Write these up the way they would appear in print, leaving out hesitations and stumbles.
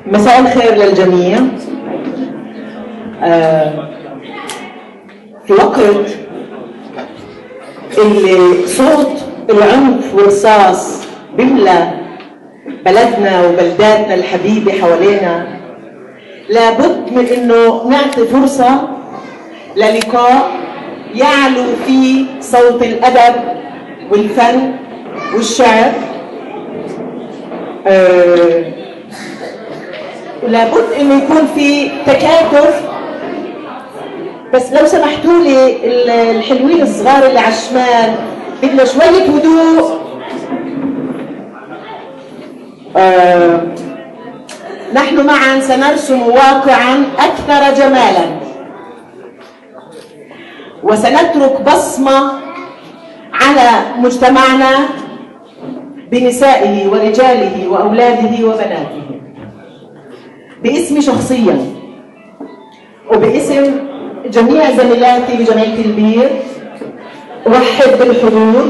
مساء الخير للجميع. في وقت اللي صوت العنف والرصاص بيملى بلدنا وبلداتنا الحبيبة حوالينا، لابد من انه نعطي فرصة للقاء يعلو فيه صوت الأدب والفن والشعر. لابد انه يكون في تكاتف. بس لو سمحتوا لي الحلوين الصغار اللي على الشمال، بدنا شوية هدوء. نحن معا سنرسم واقعا أكثر جمالا، وسنترك بصمة على مجتمعنا بنسائه ورجاله وأولاده وبناته. باسمي شخصيا وباسم جميع زميلاتي بجمعية البير أرحب بالحضور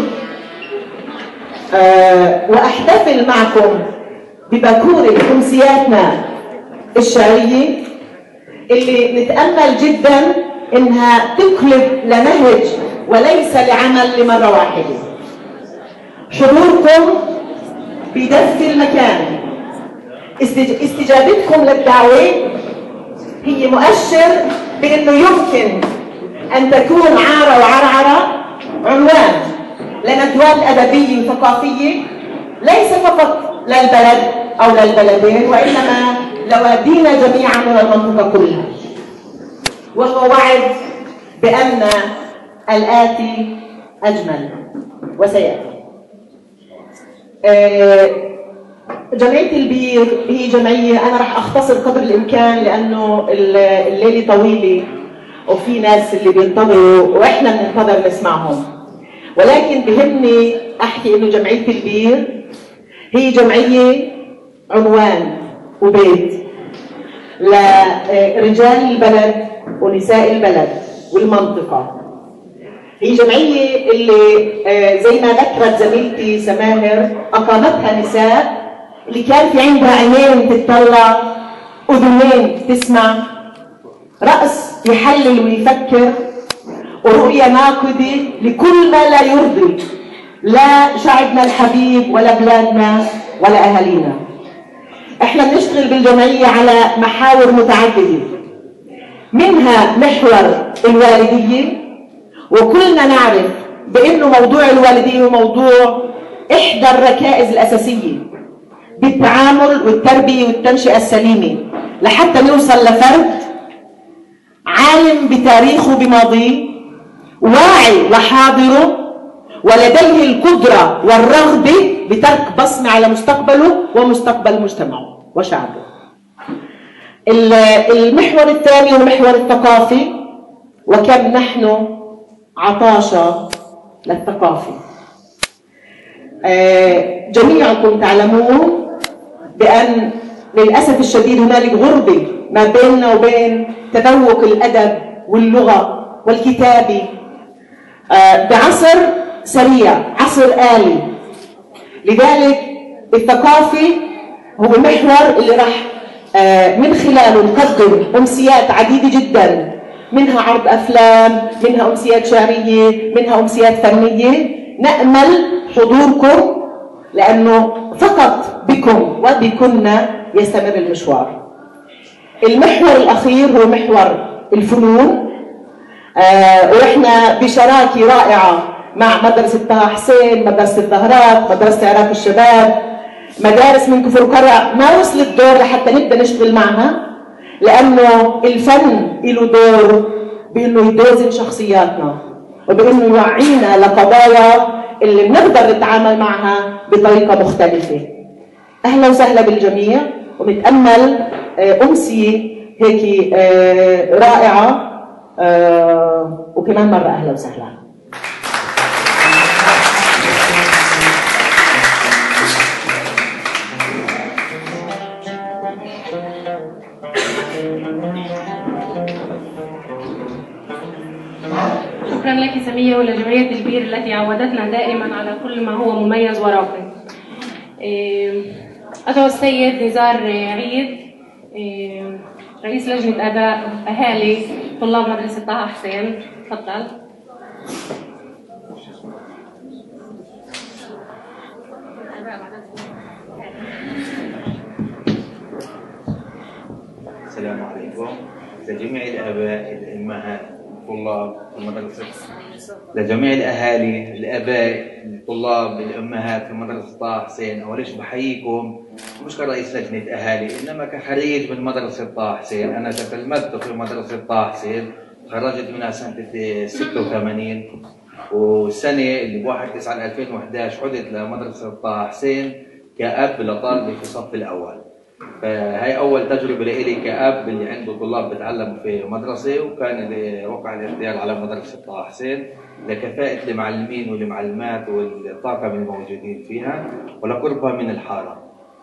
وأحتفل معكم ببكورة أمسياتنا الشعرية اللي نتأمل جدا إنها تقلب لنهج وليس لعمل لمرة واحدة. حضوركم بدفء المكان، استجابتكم للدعوة هي مؤشر بأنه يمكن أن تكون عارة وعرعرة عنوان لندوات أدبية وثقافية ليس فقط للبلد أو للبلدين، وإنما لوادينا جميعا من المنطقة كلها. وهو وعد بأن الآتي أجمل وسيأتي. جمعية البير هي جمعية أنا رح أختصر قدر الإمكان لأنه الليلة طويلة وفي ناس اللي بينتظروا وإحنا بننتظر نسمعهم، ولكن بهمني أحكي إنه جمعية البير هي جمعية عنوان وبيت لرجال البلد ونساء البلد والمنطقة. هي جمعية اللي زي ما ذكرت زميلتي سماهر أقامتها نساء اللي كان في عندها عينين تتطلع، أذنين تسمع، رأس يحلل ويفكر، ورؤية ناقدة لكل ما لا يرضي لا شعبنا الحبيب ولا بلادنا ولا أهالينا. احنا بنشتغل بالجمعية على محاور متعددة، منها محور الوالدية، وكلنا نعرف بأنه موضوع الوالدية هو موضوع إحدى الركائز الأساسية بالتعامل والتربية والتنشئة السليمة لحتى نوصل لفرد عالم بتاريخه بماضيه، واعي لحاضره، ولديه القدرة والرغبة بترك بصمة على مستقبله ومستقبل مجتمعه وشعبه. المحور الثاني هو المحور الثقافي، وكم نحن عطاشة للثقافة. جميعكم تعلمون بأن للأسف الشديد هنالك غربة ما بيننا وبين تذوق الأدب واللغة والكتابة بعصر سريع، عصر آلي. لذلك الثقافي هو المحور اللي راح من خلاله نقدم أمسيات عديدة جدا، منها عرض أفلام، منها أمسيات شعرية، منها أمسيات فنية. نأمل حضوركم لأنه فقط بكم وبكنا يستمر المشوار. المحور الأخير هو محور الفنون، ونحن بشراكة رائعة مع مدرسة طه حسين، مدرسة الظهرات، مدرسة عراق الشباب، مدارس من كفر قرع ما وصلت دور لحتى نبدأ نشتغل معها، لأنه الفن له دور بأنه يدوزن شخصياتنا وبأنه يوعينا لقضايا اللي بنقدر نتعامل معها بطريقة مختلفة. أهلا وسهلا بالجميع، ونتأمل أمسية هيك رائعة، وكمان مرة أهلا وسهلا. شكرا لك سمية ولجمعية البير التي عودتنا دائما على كل ما هو مميز وراقي. أدعو السيد نزار عيد رئيس لجنة آباء أهالي طلاب مدرسة طه حسين. تفضل. السلام عليكم لجميع الآباء الأمهات الطلاب في المدرسة، لجميع الأهالي الآباء الطلاب الأمهات في مدرسة طه حسين. أول شيء بحييكم مش كرئيس لجنة أهالي إنما كخريج من مدرسة طه حسين. أنا تتلمذت في مدرسة طه حسين، تخرجت منها سنة 86 والسنة اللي 1/9/2011 عدت لمدرسة طه حسين كأب لطالبي في الصف الأول. فهي أول تجربة لي كأب اللي عنده طلاب بتعلموا في مدرسة، وكان وقع الاختيار على مدرسة طه حسين لكفاءة المعلمين والمعلمات والطاقم الموجودين فيها ولقربها من الحارة.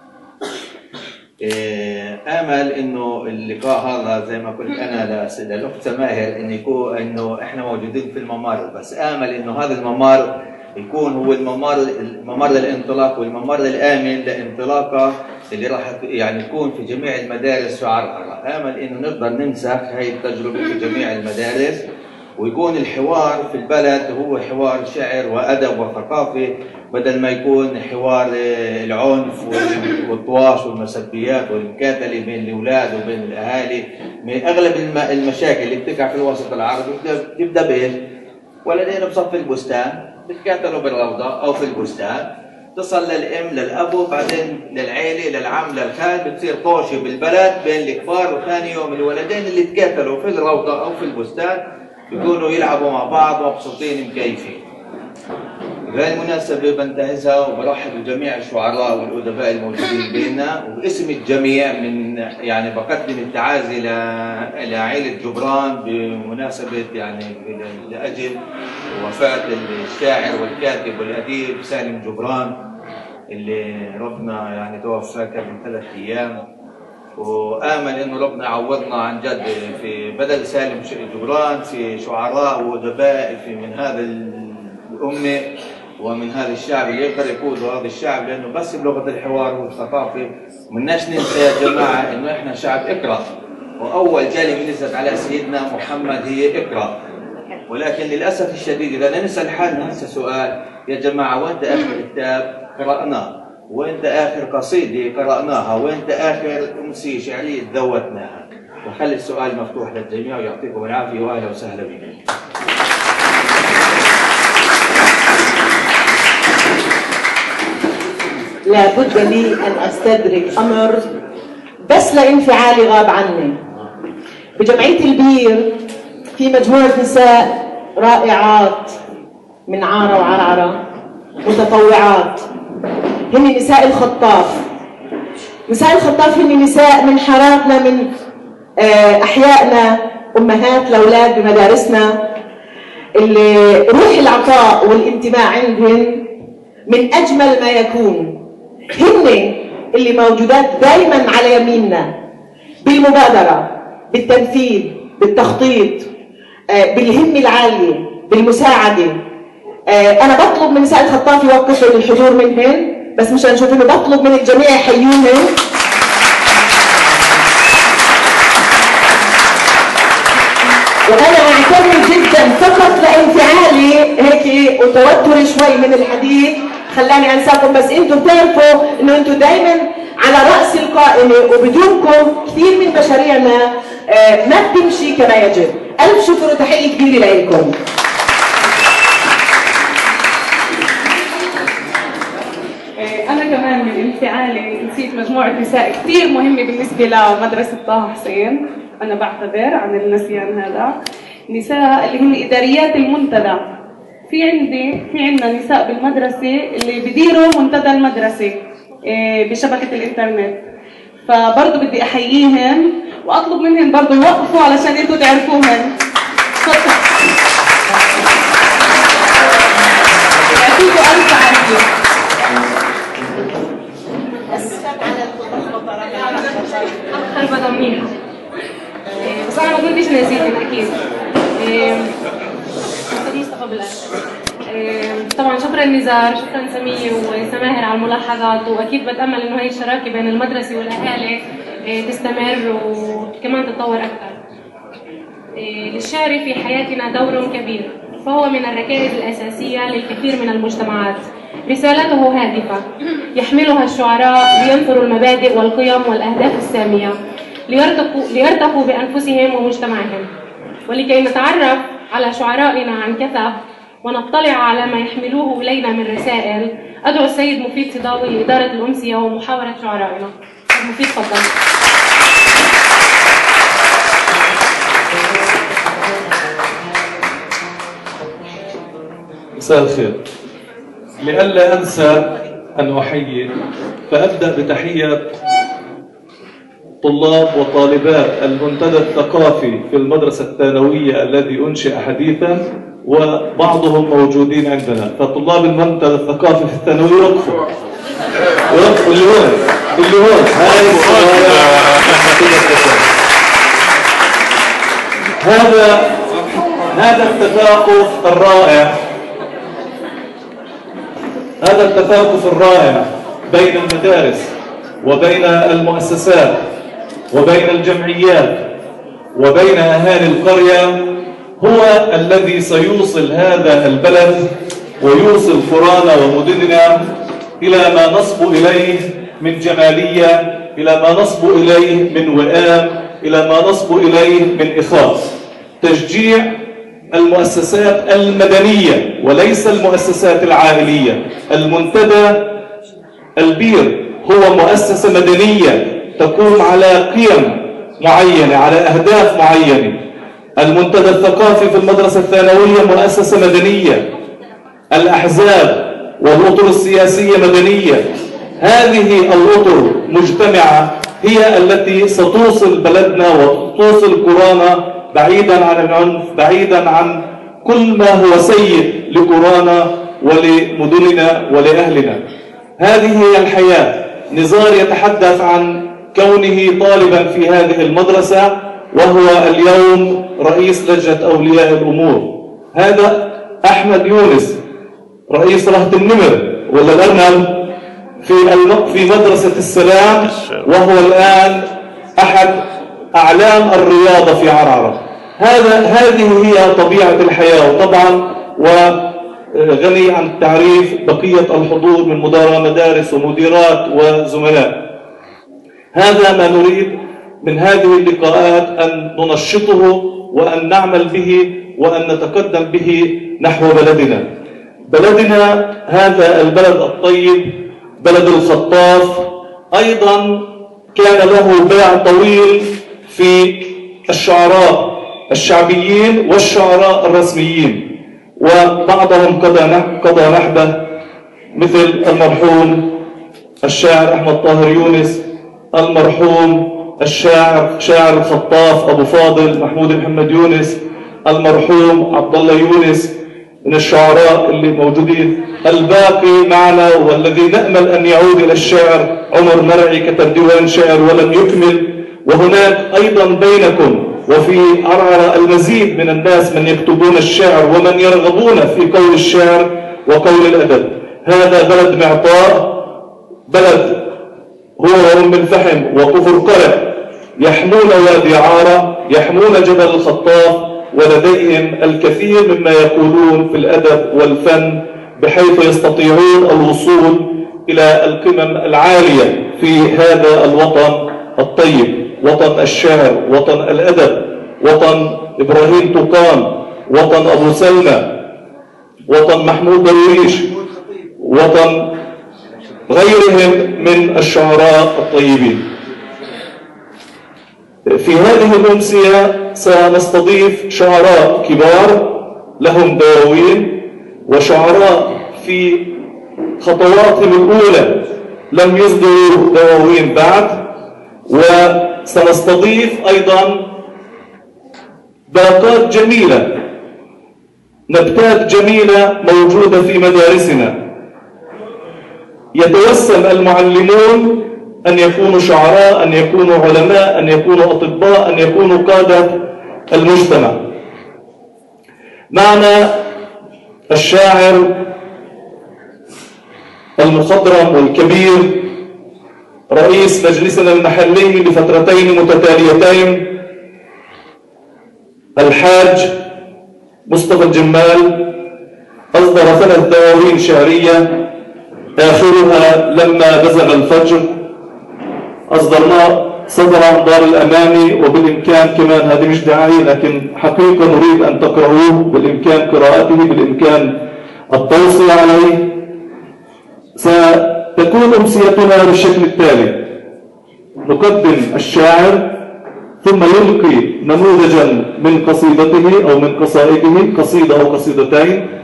آمل إنه اللقاء هذا زي ما قلت أنا للأخت سماهر إنه إحنا موجودين في الممر، بس آمل إنه هذا الممر يكون هو الممر الانطلاق والممر الآمن لانطلاقة اللي راح يعني تكون في جميع المدارس في عرعرة. آمل إنه نقدر ننسخ هاي التجربة في جميع المدارس، ويكون الحوار في البلد هو حوار شعر وأدب وثقافة، بدل ما يكون حوار العنف والطواش والمسبيات والمكاتلة بين الأولاد وبين الأهالي. من أغلب المشاكل اللي بتقع في الوسط العربي تبدأ بإيش؟ ولدين بصف البستان بتكاتلوا بالروضة أو في البستان، تصل للأم للأب وبعدين للعيلة للعم للخال، بتصير طوشة بالبلد بين الكبار، وثاني يوم الولدين اللي تكاتلوا في الروضة أو في البستان بيكونوا يلعبوا مع بعض مبسوطين مكيفين. بهذه المناسبة بنتهزها وبرحب بجميع الشعراء والأدباء الموجودين بيننا، وباسم الجميع من يعني بقدم التعازي لعائلة جبران بمناسبة يعني لأجل وفاة الشاعر والكاتب والأديب سالم جبران اللي ربنا يعني توفى قبل 3 أيام. وآمل إنه ربنا يعوضنا عن جد في بدل سالم جبران في شعراء وأدباء في من هذا الأمة ومن هذا الشعب اللي يقدر يقود هذا الشعب، لأنه بس بلغة الحوار والثقافة. مناش ننسى يا جماعة إنه إحنا شعب اقرأ، وأول كلمة نزلت على سيدنا محمد هي اقرأ. ولكن للأسف الشديد إذا ننسى الحال ننسى سؤال، يا جماعة وين آخر كتاب قرأناه؟ وين آخر قصيدة قرأناها؟ وين آخر أمسية شعرية ذوتناها؟ وخلي السؤال مفتوح للجميع ويعطيكم العافية وأهلا وسهلا بكم. لابد لي أن أستدرك أمر بس لانفعالي غاب عني. بجمعية البير في مجموعة نساء رائعات من عارة وعرعرة متطوعات، هن نساء الخطاف. نساء الخطاف هن نساء من حاراتنا من أحيائنا، أمهات الأولاد بمدارسنا، اللي روح العطاء والانتماء عندهن من أجمل ما يكون. هن اللي موجودات دائما على يميننا بالمبادرة، بالتنفيذ، بالتخطيط، بالهمة العالية، بالمساعدة. أنا بطلب من نساء الخطاف يوقفوا الحضور منهن، بس مشان نشوف إنه بطلب من الجميع يحيوهن. وأنا أعتذر جدا فقط لانفعالي هيك وتوتري شوي من الحديث خلاني أنساكم، بس أنتم بتعرفوا إنه أنتم دائما على رأس القائمة، وبدونكم كثير من مشاريعنا ما بتمشي كما يجب. ألف شكر وتحية كبيرة لكم. أنا كمان من انفعالي نسيت مجموعة نساء كثير مهمة بالنسبة لمدرسة طه حسين. أنا بعتذر عن النسيان هذا. نساء اللي هن إداريات المنتدى. في عندنا نساء بالمدرسة اللي بديروا منتدى المدرسة بشبكة الإنترنت، فبرضه بدي أحييهن وأطلب منهن برضه يوقفوا علشان أنتوا تعرفوهن. يعطيكم ألف عافية. خلفة ضمينة. بس أنا ما كنتش نسيتك أكيد. أستاذ مصطفى بالآخر. طبعا شكرا نزار، شكرا سمية وسماهر على الملاحظات، وأكيد بتأمل إنه هي الشراكة بين المدرسة والأهالي تستمر وكمان تتطور أكثر. للشعر في حياتنا دور كبير، فهو من الركائز الأساسية للكثير من المجتمعات. رسالته هادفة يحملها الشعراء لينثروا المبادئ والقيم والأهداف السامية، ليرتقوا بأنفسهم ومجتمعهم. ولكي نتعرف على شعرائنا عن كثب ونطلع على ما يحملوه إلينا من رسائل، أدعو السيد مفيد صداوي لإدارة الأمسية ومحاورة شعرائنا. مفيد تفضل. مساء الخير. لئلا أنسى أن أحيي فأبدأ بتحية طلاب وطالبات المنتدى الثقافي في المدرسة الثانوية الذي أنشئ حديثا، وبعضهم موجودين عندنا. فطلاب المنتدى الثقافي في الثانوية وقفوا اللي هون هاي هذا التثاقف الرائع، هذا التثاقف الرائع بين المدارس وبين المؤسسات وبين الجمعيات وبين أهالي القرية هو الذي سيوصل هذا البلد ويوصل قرانا ومدننا إلى ما نصبو إليه من جمالية، إلى ما نصبو إليه من وئام، إلى ما نصبو إليه من إخاء. تشجيع المؤسسات المدنية وليس المؤسسات العائلية. المنتدى البير هو مؤسسة مدنية تقوم على قيم معينة، على أهداف معينة. المنتدى الثقافي في المدرسة الثانوية مؤسسة مدنية. الأحزاب والأطر السياسية مدنية. هذه الأطر مجتمعة هي التي ستوصل بلدنا وتوصل قرانا بعيدا عن العنف، بعيدا عن كل ما هو سيء لقرانا ولمدننا ولأهلنا. هذه هي الحياة. نزار يتحدث عن كونه طالبا في هذه المدرسة وهو اليوم رئيس لجنة أولياء الأمور. هذا أحمد يونس رئيس رهط النمر ولا الأرنب في مدرسة السلام، وهو الآن أحد أعلام الرياضة في عرعرة. هذه هي طبيعة الحياة. وطبعا وغني عن التعريف بقية الحضور من مدراء مدارس ومديرات وزملاء. هذا ما نريد من هذه اللقاءات، أن ننشطه وأن نعمل به وأن نتقدم به نحو بلدنا. بلدنا هذا البلد الطيب، بلد الخطاف، أيضا كان له باع طويل في الشعراء الشعبيين والشعراء الرسميين، وبعضهم قضى نحبه مثل المرحوم الشاعر أحمد طاهر يونس، المرحوم شاعر الخطاف أبو فاضل محمود محمد يونس، المرحوم عبد الله يونس من الشعراء اللي موجودين. الباقي معنا والذي نأمل أن يعود إلى الشعر عمر مرعي كتب ديوان شعر ولم يكمل. وهناك أيضا بينكم وفي عرعرة المزيد من الناس من يكتبون الشعر ومن يرغبون في قول الشعر وقول الأدب. هذا بلد معطاء، بلد هو أم الفحم وكفر قرع، يحمون وادي عارة، يحمون جبل الخطاف، ولديهم الكثير مما يقولون في الأدب والفن، بحيث يستطيعون الوصول إلى القمم العالية في هذا الوطن الطيب، وطن الشعر، وطن الأدب، وطن إبراهيم طوقان، وطن أبو سلمى، وطن محمود درويش، وطن غيرهم من الشعراء الطيبين. في هذه الأمسية سنستضيف شعراء كبار لهم دواوين، وشعراء في خطواتهم الأولى لم يصدروا دواوين بعد، وسنستضيف أيضا باقات جميلة، نبتات جميلة موجودة في مدارسنا. يتوسم المعلمون أن يكونوا شعراء، أن يكونوا علماء، أن يكونوا أطباء، أن يكونوا قادة المجتمع. معنا الشاعر المخضرم والكبير رئيس مجلسنا المحلي لفترتين متتاليتين الحاج مصطفى الجمال أصدر 3 دواوين شعرية، آخرها لما بزغ الفجر أصدرناه صدر عن دار الأماني، وبالإمكان كمان هذه مش دعاية لكن حقيقة نريد أن تقرأوه، بالإمكان قراءته، بالإمكان التوصية عليه. ستكون أمسيتنا بالشكل التالي: نقدم الشاعر ثم يلقي نموذجا من قصيدته أو من قصائده، قصيدة أو قصيدتين،